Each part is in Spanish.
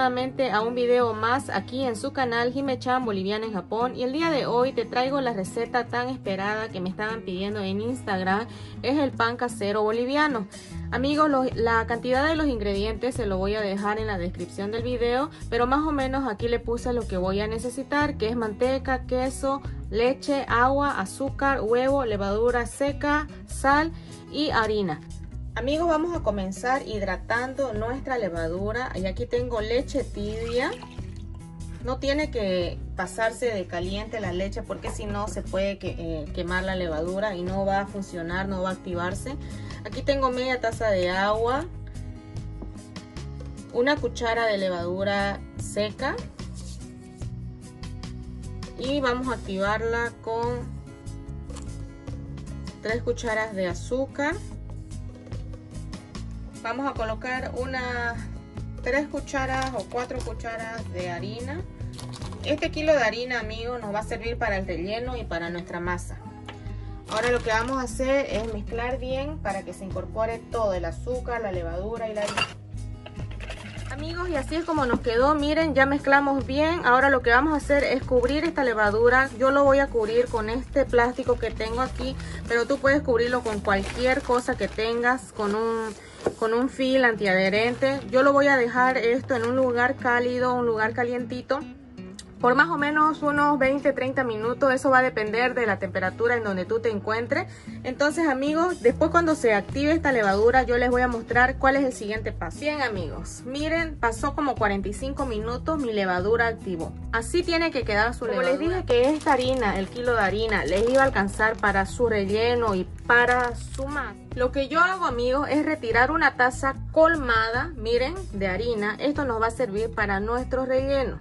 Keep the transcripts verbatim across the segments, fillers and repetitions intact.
nuevamente a un video más aquí en su canal Jime-chan Boliviana en Japón, y el día de hoy te traigo la receta tan esperada que me estaban pidiendo en Instagram. Es el pan casero boliviano. Amigos, lo, la cantidad de los ingredientes se lo voy a dejar en la descripción del video, pero más o menos aquí le puse lo que voy a necesitar, que es manteca, queso, leche, agua, azúcar, huevo, levadura seca, sal y harina. Amigos, vamos a comenzar hidratando nuestra levadura. Y aquí tengo leche tibia. No tiene que pasarse de caliente la leche, porque si no se puede que, eh, quemar la levadura y no va a funcionar, no va a activarse. Aquí tengo media taza de agua, una cuchara de levadura seca y vamos a activarla con tres cucharas de azúcar. Vamos a colocar unas tres cucharas o cuatro cucharas de harina. Este kilo de harina, amigos, nos va a servir para el relleno y para nuestra masa. Ahora lo que vamos a hacer es mezclar bien para que se incorpore todo, el azúcar, la levadura y la harina. Amigos, y así es como nos quedó. Miren, ya mezclamos bien. Ahora lo que vamos a hacer es cubrir esta levadura. Yo lo voy a cubrir con este plástico que tengo aquí, pero tú puedes cubrirlo con cualquier cosa que tengas, con un, con un film antiadherente. Yo lo voy a dejar esto en un lugar cálido, un lugar calientito, por más o menos unos veinte a treinta minutos. Eso va a depender de la temperatura en donde tú te encuentres. Entonces, amigos, después cuando se active esta levadura, yo les voy a mostrar cuál es el siguiente paso. Bien, amigos, miren, pasó como cuarenta y cinco minutos, mi levadura activó. Así tiene que quedar su levadura. Como les dije que esta harina, el kilo de harina, les iba a alcanzar para su relleno y para su masa. Lo que yo hago, amigos, es retirar una taza colmada, miren, de harina. Esto nos va a servir para nuestro relleno.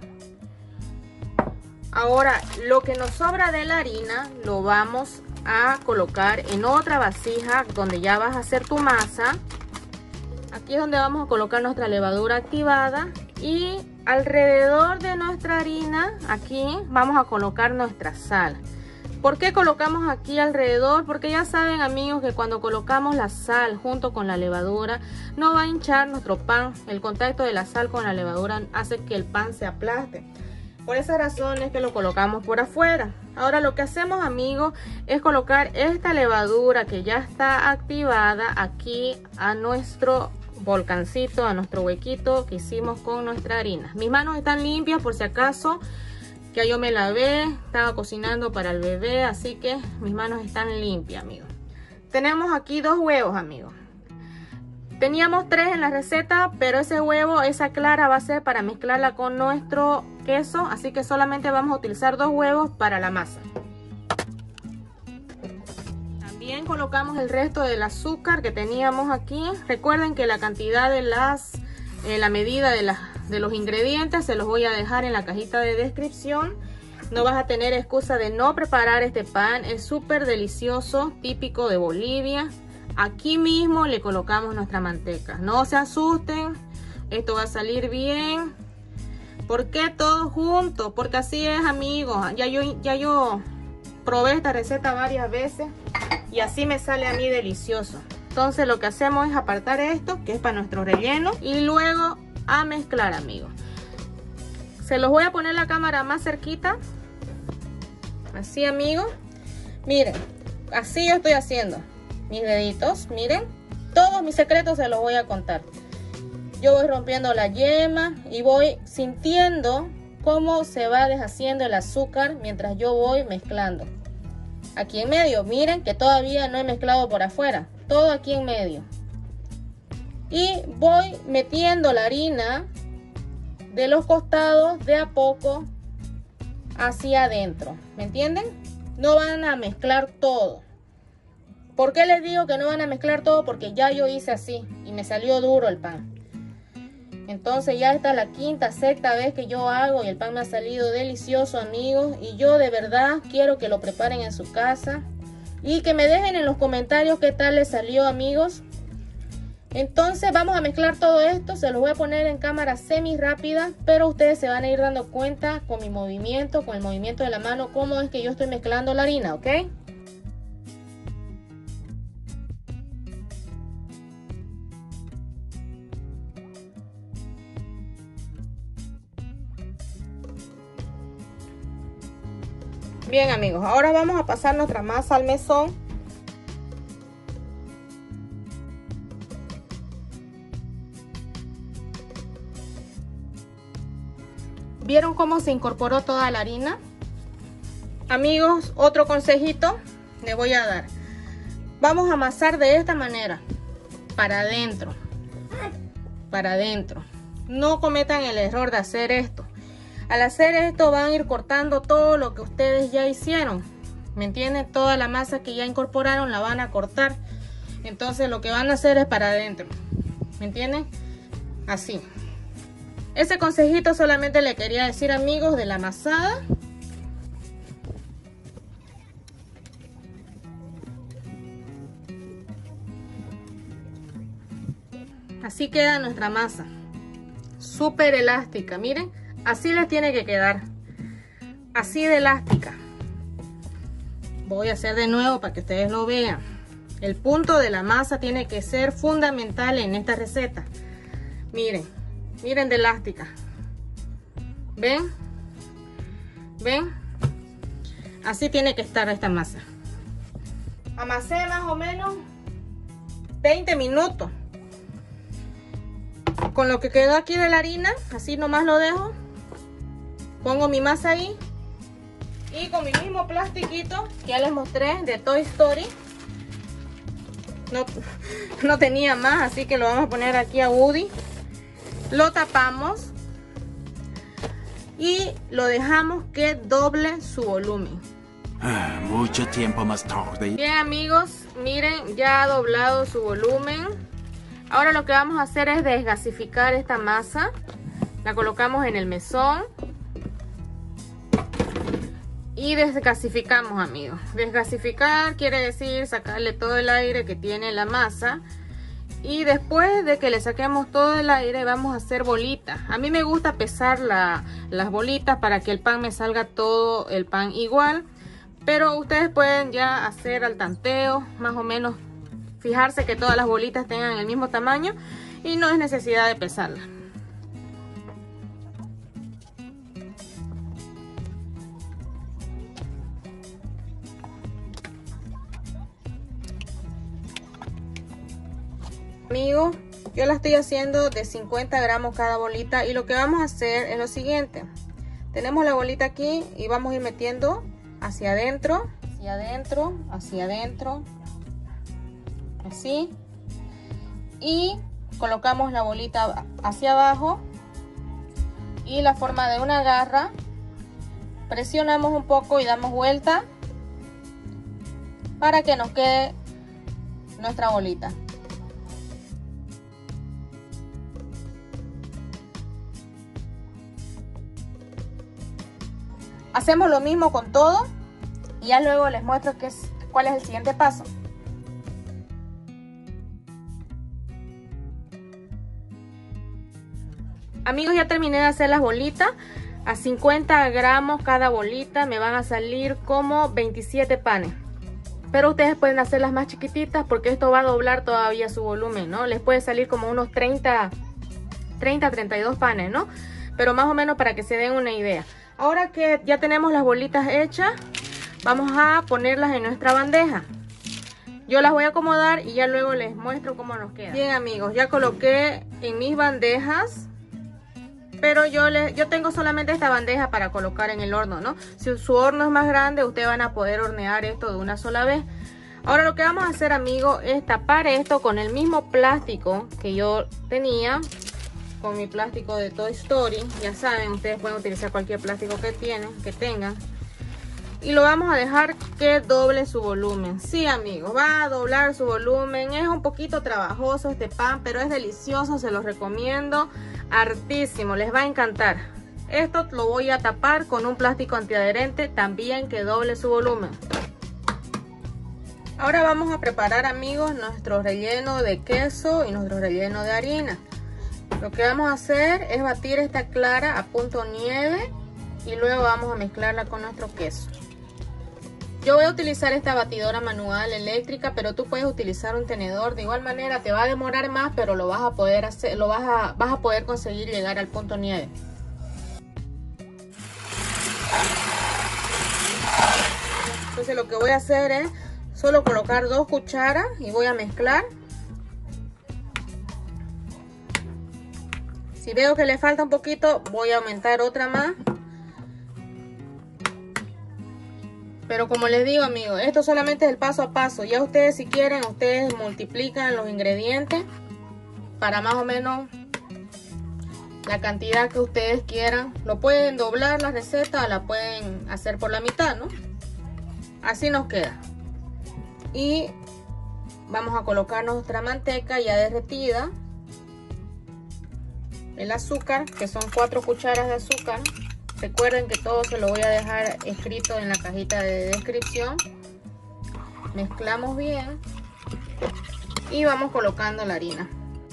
Ahora, lo que nos sobra de la harina lo vamos a colocar en otra vasija donde ya vas a hacer tu masa. Aquí es donde vamos a colocar nuestra levadura activada, y alrededor de nuestra harina aquí vamos a colocar nuestra sal. ¿Por qué colocamos aquí alrededor? Porque ya saben, amigos, que cuando colocamos la sal junto con la levadura no va a hinchar nuestro pan. El contacto de la sal con la levadura hace que el pan se aplaste. Por esa razón es que lo colocamos por afuera. Ahora lo que hacemos, amigos, es colocar esta levadura que ya está activada aquí a nuestro volcancito, a nuestro huequito que hicimos con nuestra harina. Mis manos están limpias por si acaso, que yo me lavé, estaba cocinando para el bebé, así que mis manos están limpias, amigos. Tenemos aquí dos huevos, amigos. Teníamos tres en la receta, pero ese huevo, esa clara va a ser para mezclarla con nuestro queso, así que solamente vamos a utilizar dos huevos para la masa. También colocamos el resto del azúcar que teníamos aquí. Recuerden que la cantidad de las, eh, la medida de, la, de los ingredientes se los voy a dejar en la cajita de descripción. No vas a tener excusa de no preparar este pan, es súper delicioso, típico de Bolivia. Aquí mismo le colocamos nuestra manteca. No se asusten, esto va a salir bien. ¿Por qué todo junto? Porque así es, amigos. Ya yo, ya yo probé esta receta varias veces y así me sale a mí delicioso. Entonces lo que hacemos es apartar esto, que es para nuestro relleno, y luego a mezclar, amigos. Se los voy a poner la cámara más cerquita. Así, amigos. Miren, así yo estoy haciendo mis deditos, miren, todos mis secretos se los voy a contar. Yo voy rompiendo la yema y voy sintiendo cómo se va deshaciendo el azúcar mientras yo voy mezclando. Aquí en medio, miren que todavía no he mezclado por afuera, todo aquí en medio. Y voy metiendo la harina de los costados de a poco hacia adentro, ¿me entienden? No van a mezclar todo. ¿Por qué les digo que no van a mezclar todo? Porque ya yo hice así y me salió duro el pan. Entonces ya esta es la quinta, sexta vez que yo hago y el pan me ha salido delicioso, amigos. Y yo de verdad quiero que lo preparen en su casa y que me dejen en los comentarios qué tal les salió, amigos. Entonces vamos a mezclar todo esto. Se los voy a poner en cámara semi rápida, pero ustedes se van a ir dando cuenta con mi movimiento, con el movimiento de la mano, cómo es que yo estoy mezclando la harina, ¿ok? Bien amigos, ahora vamos a pasar nuestra masa al mesón. ¿Vieron cómo se incorporó toda la harina? Amigos, otro consejito les voy a dar. Vamos a amasar de esta manera, para adentro, para adentro. No cometan el error de hacer esto. Al hacer esto van a ir cortando todo lo que ustedes ya hicieron. ¿Me entienden? Toda la masa que ya incorporaron la van a cortar. Entonces lo que van a hacer es para adentro. ¿Me entienden? Así. Ese consejito solamente le quería decir, amigos, de la amasada. Así queda nuestra masa. Súper elástica, miren. Así les tiene que quedar. Así de elástica. Voy a hacer de nuevo para que ustedes lo vean. El punto de la masa tiene que ser fundamental en esta receta. Miren. Miren de elástica. ¿Ven? ¿Ven? Así tiene que estar esta masa. Amasé más o menos veinte minutos. Con lo que quedó aquí de la harina, así nomás lo dejo. Pongo mi masa ahí. Y con mi mismo plastiquito que ya les mostré de Toy Story. No, no tenía más, así que lo vamos a poner aquí a Woody. Lo tapamos y lo dejamos que doble su volumen. Ah, mucho tiempo más tarde. Bien amigos, miren, ya ha doblado su volumen. Ahora lo que vamos a hacer es desgasificar esta masa. La colocamos en el mesón y desgasificamos, amigos. Desgasificar quiere decir sacarle todo el aire que tiene la masa. Y después de que le saquemos todo el aire, vamos a hacer bolitas. A mí me gusta pesar la, las bolitas para que el pan me salga todo el pan igual. Pero ustedes pueden ya hacer al tanteo, más o menos fijarse que todas las bolitas tengan el mismo tamaño. Y no es necesidad de pesarlas. Amigos, yo la estoy haciendo de cincuenta gramos cada bolita y lo que vamos a hacer es lo siguiente. Tenemos la bolita aquí y vamos a ir metiendo hacia adentro, hacia adentro, hacia adentro, así. Y colocamos la bolita hacia abajo y la forma de una garra. Presionamos un poco y damos vuelta para que nos quede nuestra bolita. Hacemos lo mismo con todo y ya luego les muestro qué es, cuál es el siguiente paso. Amigos, ya terminé de hacer las bolitas. A cincuenta gramos cada bolita me van a salir como veintisiete panes. Pero ustedes pueden hacerlas más chiquititas porque esto va a doblar todavía su volumen, ¿no? Les puede salir como unos treinta, treinta, treinta y dos panes, ¿no? Pero más o menos para que se den una idea. Ahora que ya tenemos las bolitas hechas, vamos a ponerlas en nuestra bandeja. Yo las voy a acomodar y ya luego les muestro cómo nos queda. Bien amigos, ya coloqué en mis bandejas. Pero yo, les, yo tengo solamente esta bandeja para colocar en el horno, ¿no? Si su horno es más grande, ustedes van a poder hornear esto de una sola vez. Ahora lo que vamos a hacer, amigos, es tapar esto con el mismo plástico que yo tenía. Con mi plástico de Toy Story. Ya saben, ustedes pueden utilizar cualquier plástico que tienen, que tengan. Y lo vamos a dejar que doble su volumen. Sí, amigos, va a doblar su volumen. Es un poquito trabajoso este pan, pero es delicioso, se los recomiendo. Hartísimo, les va a encantar. Esto lo voy a tapar con un plástico antiadherente, también que doble su volumen. Ahora vamos a preparar, amigos, nuestro relleno de queso y nuestro relleno de harina. Lo que vamos a hacer es batir esta clara a punto nieve y luego vamos a mezclarla con nuestro queso. Yo voy a utilizar esta batidora manual eléctrica, pero tú puedes utilizar un tenedor. De igual manera te va a demorar más, pero lo vas a poder hacer, lo vas a, vas a poder conseguir llegar al punto nieve. Entonces lo que voy a hacer es solo colocar dos cucharas y voy a mezclar. Si veo que le falta un poquito, voy a aumentar otra más. Pero como les digo, amigos, esto solamente es el paso a paso. Ya ustedes, si quieren, ustedes multiplican los ingredientes para más o menos la cantidad que ustedes quieran. Lo pueden doblar la receta o la pueden hacer por la mitad, ¿no? Así nos queda. Y vamos a colocar nuestra manteca ya derretida. El azúcar, que son cuatro cucharas de azúcar. Recuerden que todo se lo voy a dejar escrito en la cajita de descripción. Mezclamos bien y vamos colocando la harina.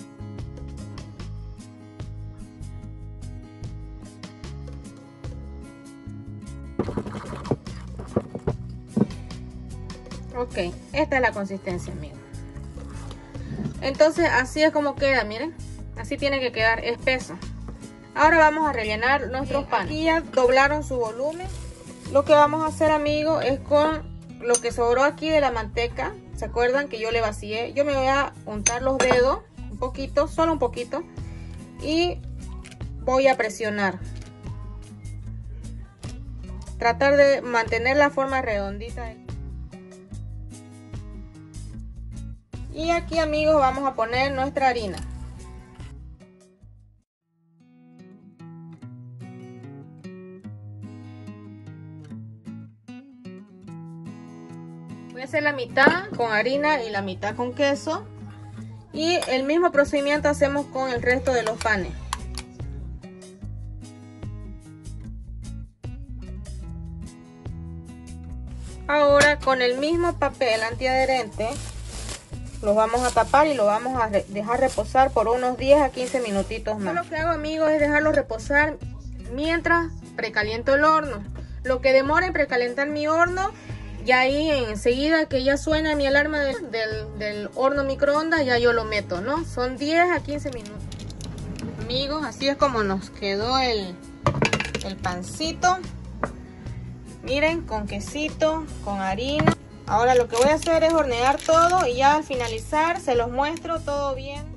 Ok, esta es la consistencia, amigos. Entonces así es como queda, miren. Así tiene que quedar espeso. Ahora vamos a rellenar nuestros panes. Aquí ya doblaron su volumen. Lo que vamos a hacer, amigos, es con lo que sobró aquí de la manteca. ¿Se acuerdan que yo le vacié? Yo me voy a untar los dedos un poquito, solo un poquito. Y voy a presionar. Tratar de mantener la forma redondita. Y aquí, amigos, vamos a poner nuestra harina. Voy a hacer la mitad con harina y la mitad con queso. Y el mismo procedimiento hacemos con el resto de los panes. Ahora con el mismo papel antiadherente los vamos a tapar y lo vamos a dejar reposar por unos diez a quince minutitos más. Lo que hago, amigos, es dejarlo reposar mientras precaliento el horno. Lo que demora en precalentar mi horno, ya ahí enseguida que ya suena mi alarma del, del, del horno microondas, ya yo lo meto, ¿no? Son diez a quince minutos. Amigos, así es como nos quedó el, el pancito. Miren, con quesito, con harina. Ahora lo que voy a hacer es hornear todo y ya al finalizar se los muestro todo bien.